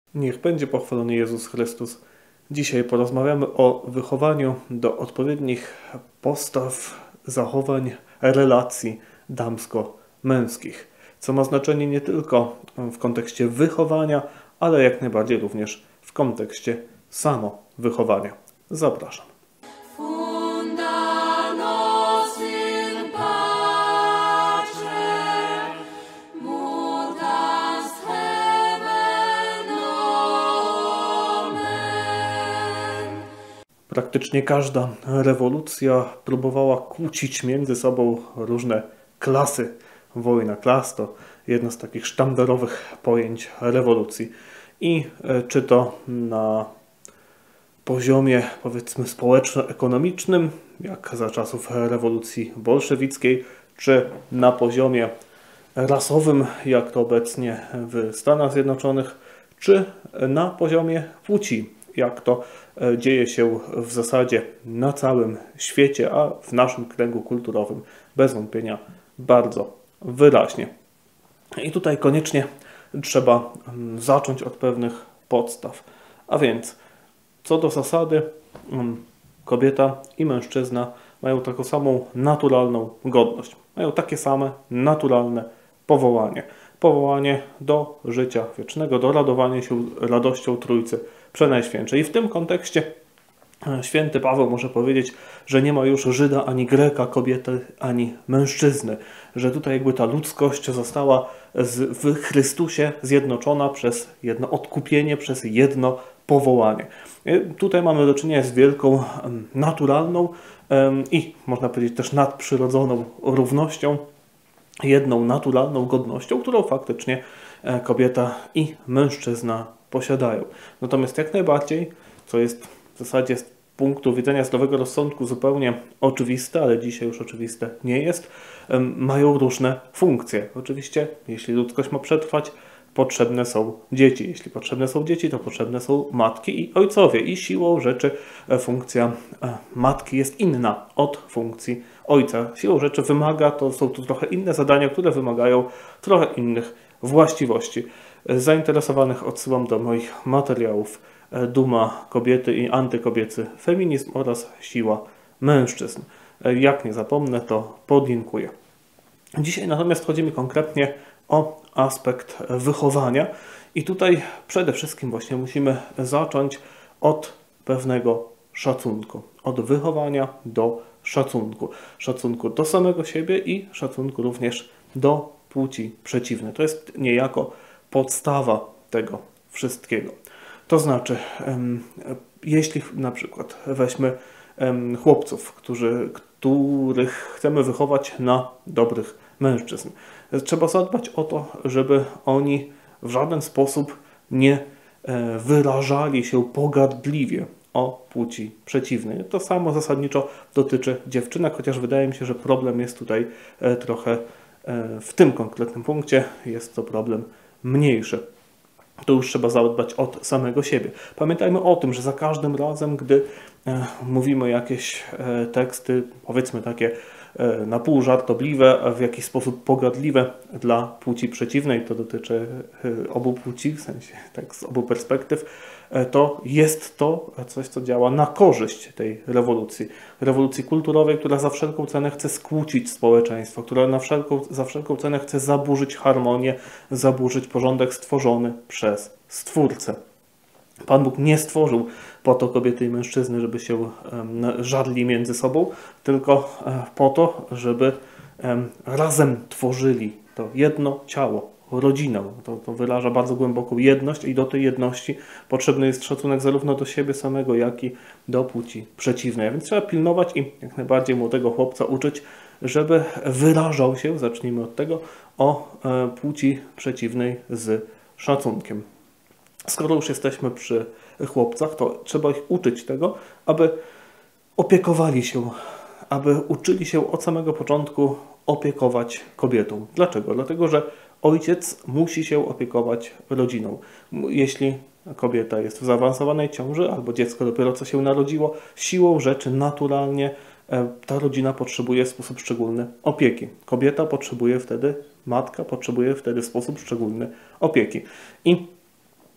Niech będzie pochwalony Jezus Chrystus. Dzisiaj porozmawiamy o wychowaniu do odpowiednich postaw, zachowań, relacji damsko-męskich, co ma znaczenie nie tylko w kontekście wychowania, ale jak najbardziej również w kontekście samowychowania. Zapraszam. Praktycznie każda rewolucja próbowała kłócić między sobą różne klasy. Wojna klas to jedno z takich sztandarowych pojęć rewolucji. I czy to na poziomie, powiedzmy, społeczno-ekonomicznym, jak za czasów rewolucji bolszewickiej, czy na poziomie rasowym, jak to obecnie w Stanach Zjednoczonych, czy na poziomie płci, jak to dzieje się w zasadzie na całym świecie, a w naszym kręgu kulturowym bez wątpienia bardzo wyraźnie. I tutaj koniecznie trzeba zacząć od pewnych podstaw. A więc co do zasady kobieta i mężczyzna mają taką samą naturalną godność. Mają takie same naturalne powołanie. Powołanie do życia wiecznego, do radowania się radością Trójcy Przenajświętszej. I w tym kontekście święty Paweł może powiedzieć, że nie ma już Żyda ani Greka, kobiety ani mężczyzny. Że tutaj jakby ta ludzkość została w Chrystusie zjednoczona przez jedno odkupienie, przez jedno powołanie. Tutaj mamy do czynienia z wielką naturalną i można powiedzieć też nadprzyrodzoną równością, jedną naturalną godnością, którą faktycznie kobieta i mężczyzna posiadają. Natomiast jak najbardziej, co jest w zasadzie z punktu widzenia zdrowego rozsądku zupełnie oczywiste, ale dzisiaj już oczywiste nie jest, mają różne funkcje. Oczywiście, jeśli ludzkość ma przetrwać, potrzebne są dzieci. Jeśli potrzebne są dzieci, to potrzebne są matki i ojcowie. I siłą rzeczy funkcja matki jest inna od funkcji ojca. Siłą rzeczy są to trochę inne zadania, które wymagają trochę innych właściwości. Zainteresowanych odsyłam do moich materiałów Duma kobiety i antykobiecy feminizm oraz siła mężczyzn. Jak nie zapomnę, to podlinkuję. Dzisiaj natomiast chodzi mi konkretnie o aspekt wychowania i tutaj przede wszystkim właśnie musimy zacząć od pewnego szacunku. Od wychowania do szacunku. Szacunku do samego siebie i szacunku również do płci przeciwnej. To jest niejako podstawa tego wszystkiego. To znaczy, jeśli na przykład weźmy chłopców, których chcemy wychować na dobrych mężczyzn, trzeba zadbać o to, żeby oni w żaden sposób nie wyrażali się pogardliwie o płci przeciwnej. To samo zasadniczo dotyczy dziewczynek, chociaż wydaje mi się, że problem jest tutaj trochę w tym konkretnym punkcie, jest to problem mniejszy. To już trzeba zadbać od samego siebie. Pamiętajmy o tym, że za każdym razem, gdy mówimy jakieś teksty, powiedzmy takie na pół żartobliwe, a w jakiś sposób pogardliwe dla płci przeciwnej, to dotyczy obu płci, w sensie tak z obu perspektyw, to jest to coś, co działa na korzyść tej rewolucji. Rewolucji kulturowej, która za wszelką cenę chce skłócić społeczeństwo, która za wszelką cenę chce zaburzyć harmonię, zaburzyć porządek stworzony przez Stwórcę. Pan Bóg nie stworzył po to kobiety i mężczyzny, żeby się żarli między sobą, tylko po to, żeby razem tworzyli to jedno ciało, rodzinę. To wyraża bardzo głęboką jedność i do tej jedności potrzebny jest szacunek zarówno do siebie samego, jak i do płci przeciwnej. A więc trzeba pilnować i jak najbardziej młodego chłopca uczyć, żeby wyrażał się, zacznijmy od tego, o płci przeciwnej z szacunkiem. Skoro już jesteśmy przy chłopcach, to trzeba ich uczyć tego, aby opiekowali się, aby uczyli się od samego początku opiekować kobietą. Dlaczego? Dlatego, że ojciec musi się opiekować rodziną. Jeśli kobieta jest w zaawansowanej ciąży albo dziecko dopiero co się narodziło, siłą rzeczy naturalnie ta rodzina potrzebuje w sposób szczególny opieki. Kobieta potrzebuje wtedy, matka potrzebuje wtedy w sposób szczególny opieki. I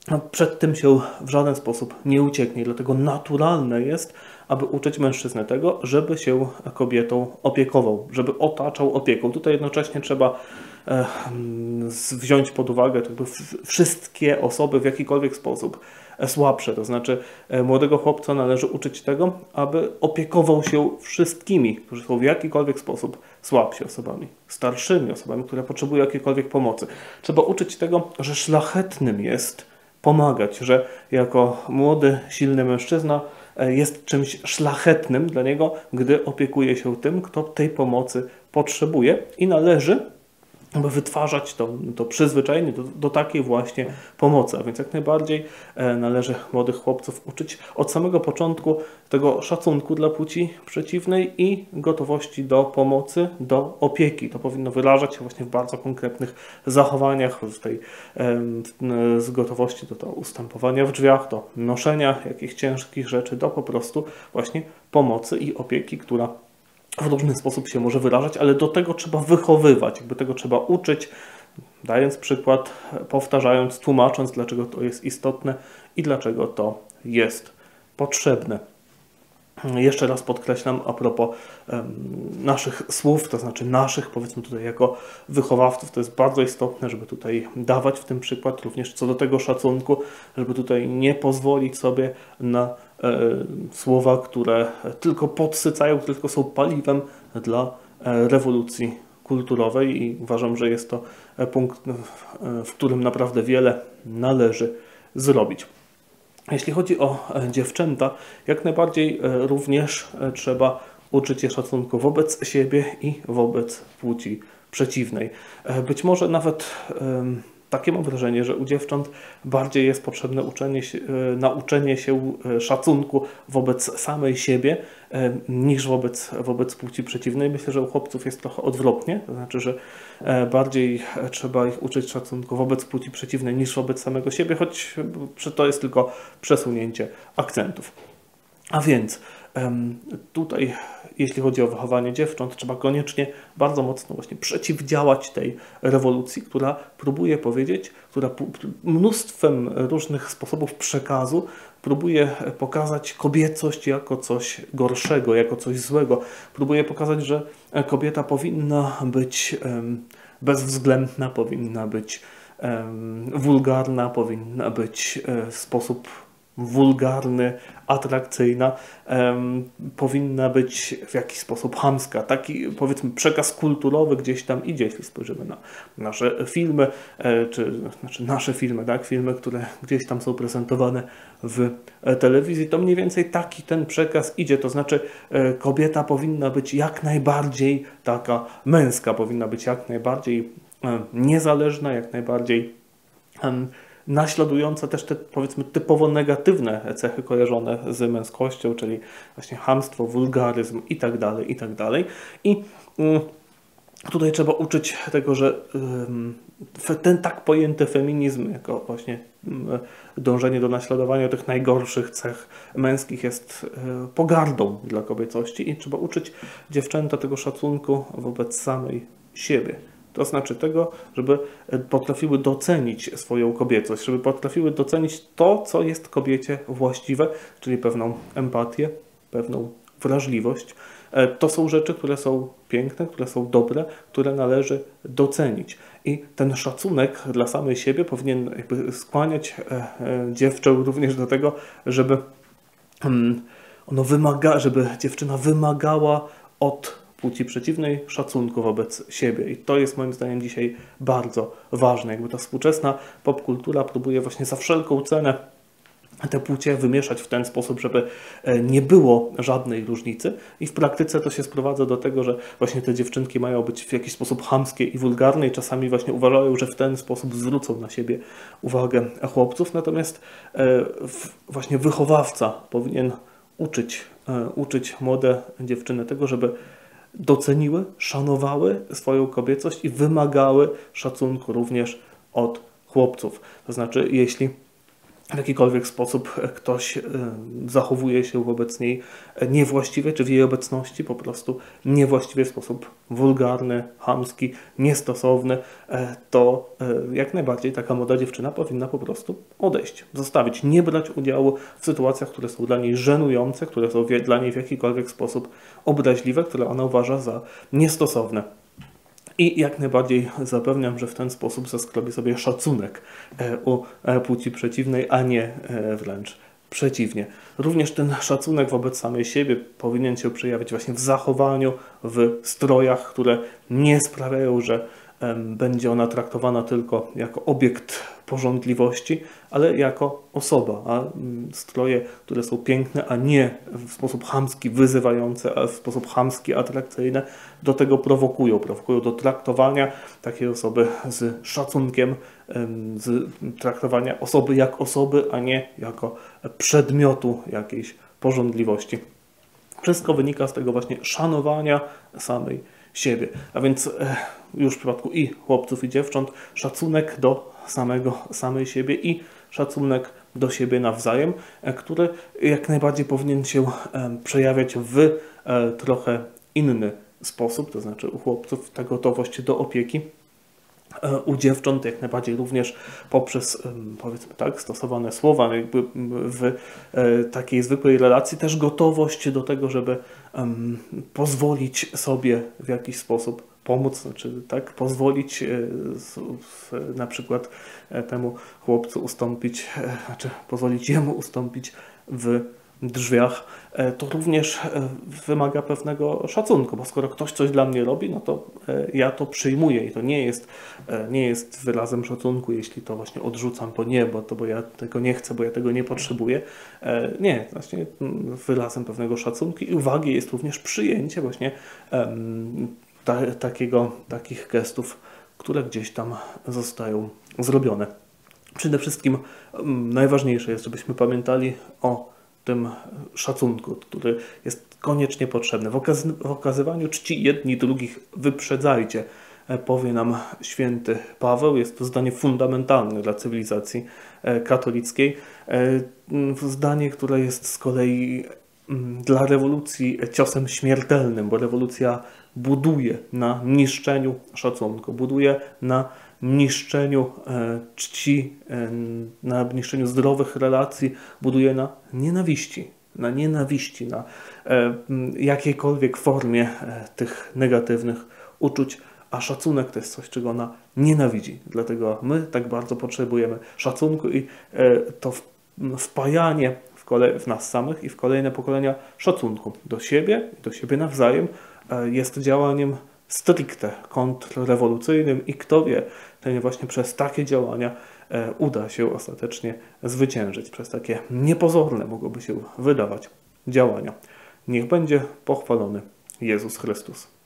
przed tym się w żaden sposób nie ucieknie. Dlatego naturalne jest, aby uczyć mężczyznę tego, żeby się kobietą opiekował, żeby otaczał opieką. Tutaj jednocześnie trzeba wziąć pod uwagę jakby wszystkie osoby w jakikolwiek sposób słabsze. To znaczy młodego chłopca należy uczyć tego, aby opiekował się wszystkimi, którzy są w jakikolwiek sposób słabsi osobami, starszymi osobami, które potrzebują jakiejkolwiek pomocy. Trzeba uczyć tego, że szlachetnym jest pomagać, że jako młody, silny mężczyzna jest czymś szlachetnym dla niego, gdy opiekuje się tym, kto tej pomocy potrzebuje i należy aby wytwarzać to przyzwyczajenie do takiej właśnie pomocy. A więc jak najbardziej należy młodych chłopców uczyć od samego początku tego szacunku dla płci przeciwnej i gotowości do pomocy, do opieki. To powinno wyrażać się właśnie w bardzo konkretnych zachowaniach, z gotowości do ustępowania w drzwiach, do noszenia jakichś ciężkich rzeczy, do po prostu właśnie pomocy i opieki, która w różny sposób się może wyrażać, ale do tego trzeba wychowywać, jakby tego trzeba uczyć, dając przykład, powtarzając, tłumacząc, dlaczego to jest istotne i dlaczego to jest potrzebne. Jeszcze raz podkreślam a propos naszych słów, to znaczy naszych, powiedzmy tutaj jako wychowawców, to jest bardzo istotne, żeby tutaj dawać w tym przykład również co do tego szacunku, żeby tutaj nie pozwolić sobie na słowa, które tylko podsycają, tylko są paliwem dla rewolucji kulturowej i uważam, że jest to punkt, w którym naprawdę wiele należy zrobić. Jeśli chodzi o dziewczęta, jak najbardziej również trzeba uczyć je szacunku wobec siebie i wobec płci przeciwnej. Być może nawet takie mam wrażenie, że u dziewcząt bardziej jest potrzebne nauczenie się szacunku wobec samej siebie niż wobec płci przeciwnej. Myślę, że u chłopców jest trochę odwrotnie, to znaczy, że bardziej trzeba ich uczyć szacunku wobec płci przeciwnej niż wobec samego siebie, choć to jest tylko przesunięcie akcentów. A więc tutaj, jeśli chodzi o wychowanie dziewcząt, trzeba koniecznie bardzo mocno właśnie przeciwdziałać tej rewolucji, która próbuje powiedzieć, która mnóstwem różnych sposobów przekazu próbuje pokazać kobiecość jako coś gorszego, jako coś złego. Próbuje pokazać, że kobieta powinna być bezwzględna, powinna być wulgarna, powinna być w sposób wulgarny, atrakcyjna, powinna być w jakiś sposób chamska. Taki, powiedzmy, przekaz kulturowy gdzieś tam idzie, jeśli spojrzymy na nasze filmy, nasze filmy, tak? Filmy, które gdzieś tam są prezentowane w telewizji, to mniej więcej taki ten przekaz idzie, to znaczy kobieta powinna być jak najbardziej taka męska, powinna być jak najbardziej niezależna, jak najbardziej naśladująca też te, powiedzmy, typowo negatywne cechy kojarzone z męskością, czyli właśnie chamstwo, wulgaryzm i tak dalej, i tak dalej. I tutaj trzeba uczyć tego, że ten tak pojęty feminizm, jako właśnie dążenie do naśladowania tych najgorszych cech męskich, jest pogardą dla kobiecości i trzeba uczyć dziewczęta tego szacunku wobec samej siebie. To znaczy tego, żeby potrafiły docenić swoją kobiecość, żeby potrafiły docenić to, co jest kobiecie właściwe, czyli pewną empatię, pewną wrażliwość. To są rzeczy, które są piękne, które są dobre, które należy docenić. I ten szacunek dla samej siebie powinien jakby skłaniać dziewczę również do tego, żeby żeby dziewczyna wymagała od płci przeciwnej szacunku wobec siebie. I to jest moim zdaniem dzisiaj bardzo ważne. Jakby ta współczesna popkultura próbuje właśnie za wszelką cenę te płcie wymieszać w ten sposób, żeby nie było żadnej różnicy i w praktyce to się sprowadza do tego, że właśnie te dziewczynki mają być w jakiś sposób chamskie i wulgarne i czasami właśnie uważają, że w ten sposób zwrócą na siebie uwagę chłopców, natomiast właśnie wychowawca powinien uczyć młode dziewczyny tego, żeby doceniły, szanowały swoją kobiecość i wymagały szacunku również od chłopców. To znaczy, jeśli w jakikolwiek sposób ktoś zachowuje się wobec niej niewłaściwie, czy w jej obecności po prostu niewłaściwie, w sposób wulgarny, chamski, niestosowny, to jak najbardziej taka młoda dziewczyna powinna po prostu odejść, zostawić, nie brać udziału w sytuacjach, które są dla niej żenujące, które są dla niej w jakikolwiek sposób obraźliwe, które ona uważa za niestosowne. I jak najbardziej zapewniam, że w ten sposób zaskrobi sobie szacunek u płci przeciwnej, a nie wręcz przeciwnie. Również ten szacunek wobec samej siebie powinien się przejawiać właśnie w zachowaniu, w strojach, które nie sprawiają, że będzie ona traktowana tylko jako obiekt pożądliwości, ale jako osoba, a stroje, które są piękne, a nie w sposób chamski wyzywający, a w sposób chamski atrakcyjny, do tego prowokują do traktowania takiej osoby z szacunkiem, z traktowania osoby jak osoby, a nie jako przedmiotu jakiejś pożądliwości. Wszystko wynika z tego właśnie szanowania samej siebie. A więc już w przypadku i chłopców, i dziewcząt szacunek do samej siebie i szacunek do siebie nawzajem, który jak najbardziej powinien się przejawiać w trochę inny sposób, to znaczy u chłopców ta gotowość do opieki, u dziewcząt jak najbardziej również poprzez, powiedzmy tak, stosowane słowa, jakby w takiej zwykłej relacji też gotowość do tego, żeby pozwolić sobie w jakiś sposób pomóc, znaczy tak, pozwolić na przykład temu chłopcu ustąpić, znaczy pozwolić jemu ustąpić w drzwiach, to również wymaga pewnego szacunku, bo skoro ktoś coś dla mnie robi, no to ja to przyjmuję i to nie jest wyrazem szacunku, jeśli to właśnie odrzucam, bo ja tego nie chcę, bo ja tego nie potrzebuję. Nie, właśnie wyrazem pewnego szacunku i uwagi jest również przyjęcie właśnie takich gestów, które gdzieś tam zostają zrobione. Przede wszystkim najważniejsze jest, żebyśmy pamiętali o tym szacunku, który jest koniecznie potrzebny. W okazywaniu czci jedni drugich wyprzedzajcie, powie nam święty Paweł. Jest to zdanie fundamentalne dla cywilizacji katolickiej. Zdanie, które jest z kolei dla rewolucji ciosem śmiertelnym, bo rewolucja buduje na niszczeniu szacunku, buduje na niszczeniu czci, na niszczeniu zdrowych relacji, buduje na nienawiści, na jakiejkolwiek formie tych negatywnych uczuć, a szacunek to jest coś, czego ona nienawidzi. Dlatego my tak bardzo potrzebujemy szacunku i to wpajanie w nas samych i w kolejne pokolenia szacunku do siebie nawzajem jest działaniem stricte kontrrewolucyjnym i kto wie, to właśnie przez takie działania uda się ostatecznie zwyciężyć, przez takie niepozorne mogłoby się wydawać działania. Niech będzie pochwalony Jezus Chrystus.